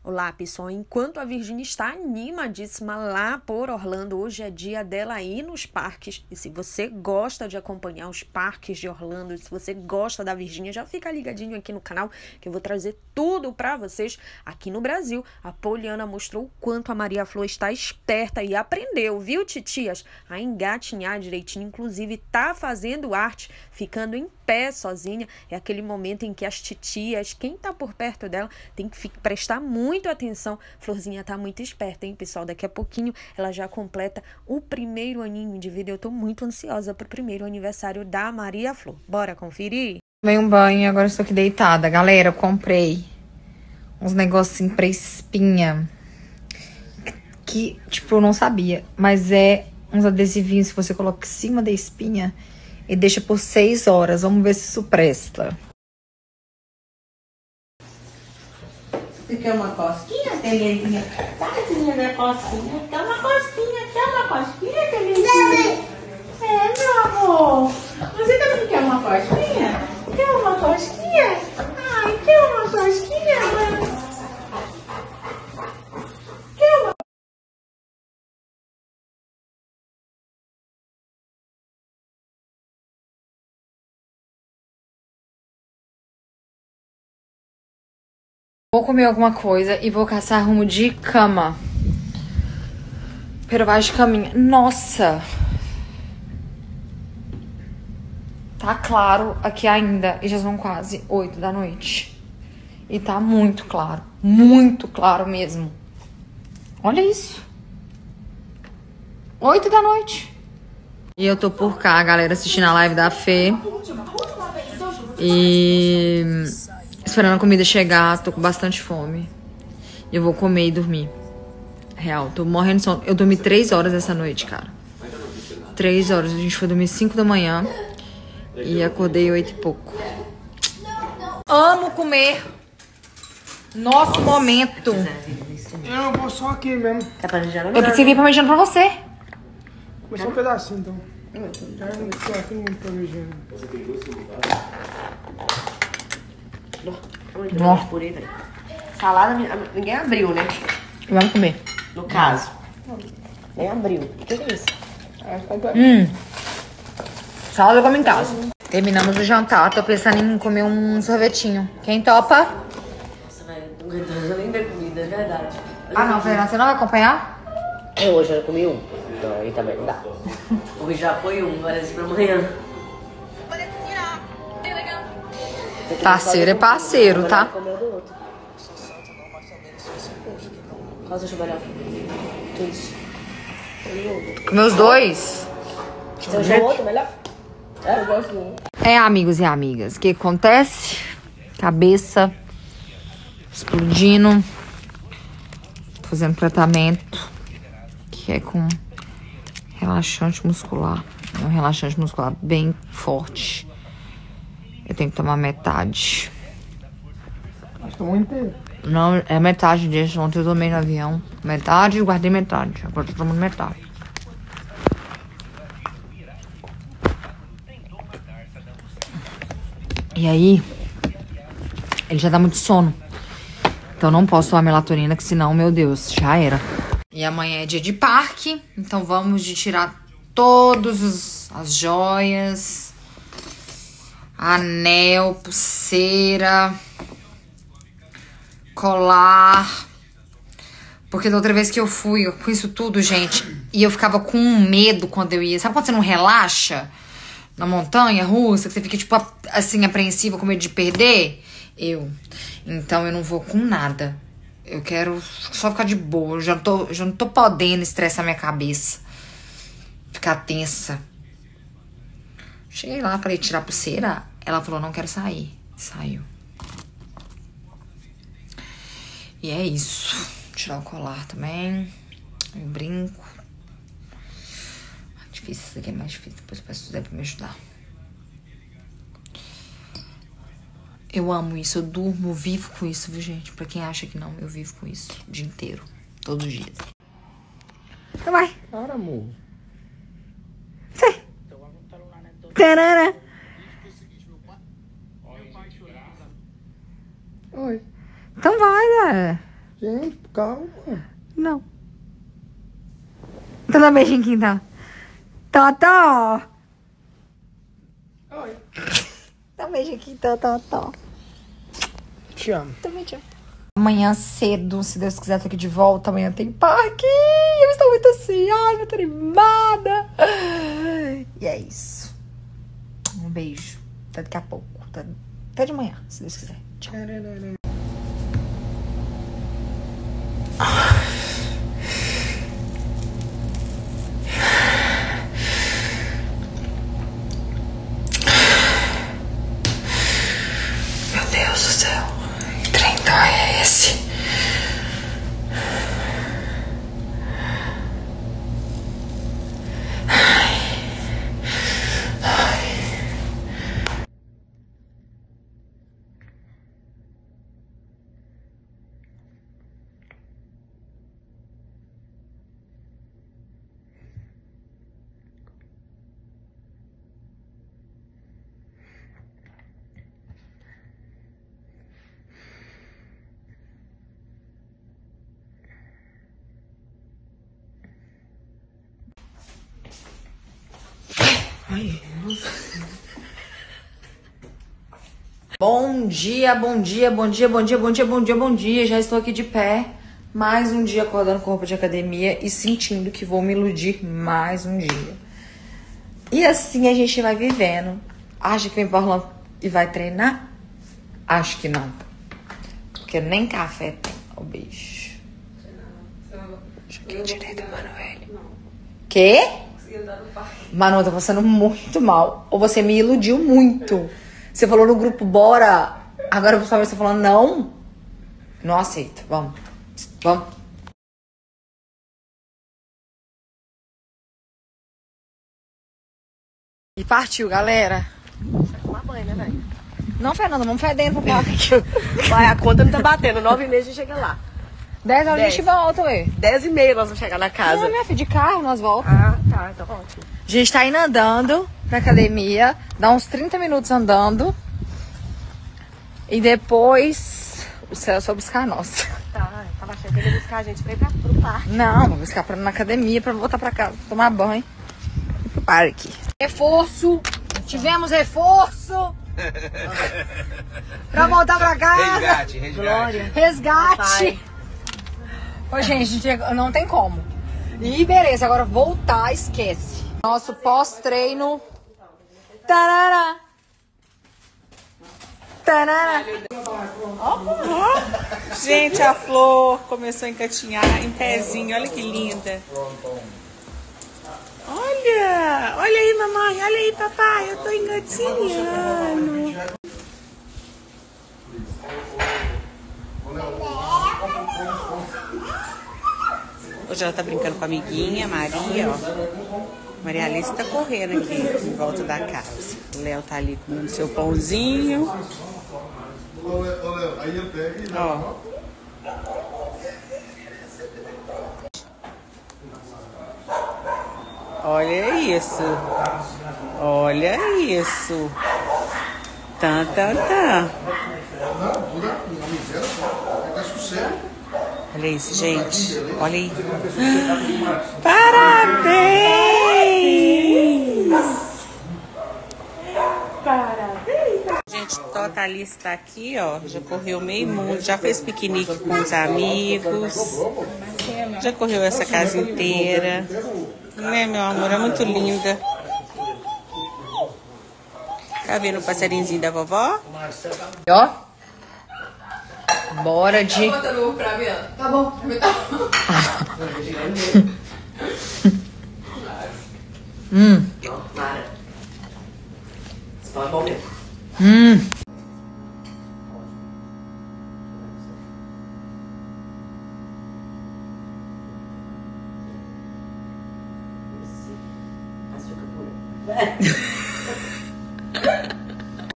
Olá, pessoal. Enquanto a Virgínia está animadíssima lá por Orlando, hoje é dia dela ir nos parques. E se você gosta de acompanhar os parques de Orlando, se você gosta da Virgínia, já fica ligadinho aqui no canal que eu vou trazer tudo para vocês. Aqui no Brasil, a Poliana mostrou o quanto a Maria Flor está esperta e aprendeu, viu, titias? A engatinhar direitinho, inclusive tá fazendo arte, ficando em pé sozinha. É aquele momento em que as titias, quem tá por perto dela, tem que prestar muita atenção. Florzinha tá muito esperta, hein, pessoal? Daqui a pouquinho ela já completa o primeiro aninho de vida. Eu tô muito ansiosa pro primeiro aniversário da Maria Flor. Bora conferir? Tomei um banho e agora estou aqui deitada. Galera, eu comprei uns negocinhos pra espinha. Que, tipo, eu não sabia. Mas é uns adesivinhos que você coloca em cima da espinha e deixa por 6 horas. Vamos ver se isso presta. Você quer uma cosquinha, Terezinha? Tadinha da cosquinha. Quer uma cosquinha, Terezinha? É, meu amor. Você também quer uma cosquinha? Quer uma cosquinha? Ai, quer uma cosquinha, mãe? Quer uma... Vou comer alguma coisa e vou caçar rumo de cama. Pero baixo de caminho. Nossa! Tá claro aqui ainda. E já são quase 8 da noite. E tá muito claro mesmo. Olha isso. 8 da noite. E eu tô por cá, galera, assistindo a live da Fê. E esperando a comida chegar, tô com bastante fome. E eu vou comer e dormir. Real, tô morrendo de sono. Eu dormi 3 horas essa noite, cara. 3 horas. A gente foi dormir 5 da manhã. E acordei 8 e pouco. Amo comer. Nosso momento. Eu vou só aqui mesmo. Tá planejando? Eu pensei que vir parmegiana pra você. Comer só um pedacinho, então. Já não tô aqui muito planejando. Salada, ninguém abriu, né? Vamos comer. No caso. Nem abriu. O que é isso? Salada eu como em casa. Terminamos o jantar. Tô pensando em comer um sorvetinho. Quem topa? Nossa, velho, não aguentando nem ver comida, é verdade. Ah, não, Fernanda, você não vai acompanhar? Eu hoje já comi um. Então aí também não dá. Hoje já foi um, agora é pra amanhã. Parceiro é parceiro, tá? Qual você achou melhor? Todos. Meus dois. Você achou outro melhor? É, eu gosto do outro. É, amigos e amigas, o que acontece? Cabeça explodindo. Fazendo tratamento que é com relaxante muscular. É um relaxante muscular bem forte. Eu tenho que tomar metade. Acho que tomou inteiro. Não, é metade disso. Ontem eu tomei no avião. Metade e guardei metade. Agora eu tô tomando metade. E aí, ele já dá muito sono. Então não posso tomar melatonina, que senão, meu Deus, já era. E amanhã é dia de parque. Então vamos de tirar todas as joias. Anel, pulseira, colar. Porque da outra vez que eu fui com isso tudo, gente, e eu ficava com medo quando eu ia. Sabe quando você não relaxa na montanha russa, que você fica, tipo, assim, apreensiva, com medo de perder? Então eu não vou com nada. Eu quero só ficar de boa. Eu já não tô podendo estressar minha cabeça. Ficar tensa. Cheguei lá, falei, tirar a pulseira. Ela falou, não quero sair. Saiu. E é isso. Tirar o colar também. O brinco. Difícil, isso aqui é mais difícil. Depois eu peço o Zé pra me ajudar. Eu amo isso. Eu durmo, vivo com isso, viu, gente? Pra quem acha que não, eu vivo com isso o dia inteiro. Todos os dias. Então vai. Para, amor. Sei. Tarara. Oi. Então vai, né? Gente, calma. Não. Então dá um beijinho aqui, então. Totó. Oi. Dá um beijinho aqui, Totó. Te amo. Também te amo. Amanhã cedo, se Deus quiser, tô aqui de volta. Amanhã tem parque. Eu estou muito ansiosa, muito animada. E é isso. Um beijo. Até daqui a pouco. Até de manhã, se Deus quiser. Tchau. Meu Deus do céu. Que trem dói é esse? Bom dia, bom dia, bom dia, bom dia, bom dia, bom dia, bom dia. Já estou aqui de pé. Mais um dia acordando com roupa de academia e sentindo que vou me iludir mais um dia. E assim a gente vai vivendo. Acha que vem pra Orlando e vai treinar? Acho que não. Porque nem café tem. Ó, beijo. Joguei direito, Manoel. Quê? Manu, tá passando muito mal. Ou você me iludiu muito. Você falou no grupo, bora. Agora você tá falando, não. Não aceito. Vamos. Vamos. E partiu, galera. Vai tomar banho, né, velho? Não, Fernanda, vamos fedendo pro parque. Vai, a conta não tá batendo. 9h30 a gente chega lá. 10 horas a gente volta, ué. 10h30 nós vamos chegar na casa. Não, minha filha, de carro nós voltamos. Ah, tá. Então ótimo. A gente tá indo andando pra academia. Dá uns 30 minutos andando. E depois o Celso vai buscar nós. Tá, tava achando que ele ia buscar a gente pra ir pro parque. Não, vou buscar na academia pra voltar pra casa, tomar banho. E pro parque. Reforço. Tivemos reforço. Pra voltar pra casa. Resgate. Glória. Resgate. Ô, gente, não tem como. E beleza, agora voltar, esquece. Nosso pós-treino. Tarará. Tarará. Gente, a flor começou a engatinhar em pezinho. Olha que linda. Olha aí, mamãe. Olha aí, papai. Eu tô engatinhando. Hoje ela tá brincando com a amiguinha, Maria, ó. Maria Alice tá correndo aqui em volta da casa. O Léo tá ali comendo seu pãozinho. Ó. Olha isso. Olha isso. Tan, tan, tan. Olha isso, gente. Olha aí. Parabéns! Parabéns! Gente, Totalice tá aqui, ó. Já correu meio mundo, já fez piquenique com os amigos. Já correu essa casa inteira. Né, meu amor? É muito linda. Tá vendo o passarinhozinho da vovó? Ó. Bora de... Tá bom. É.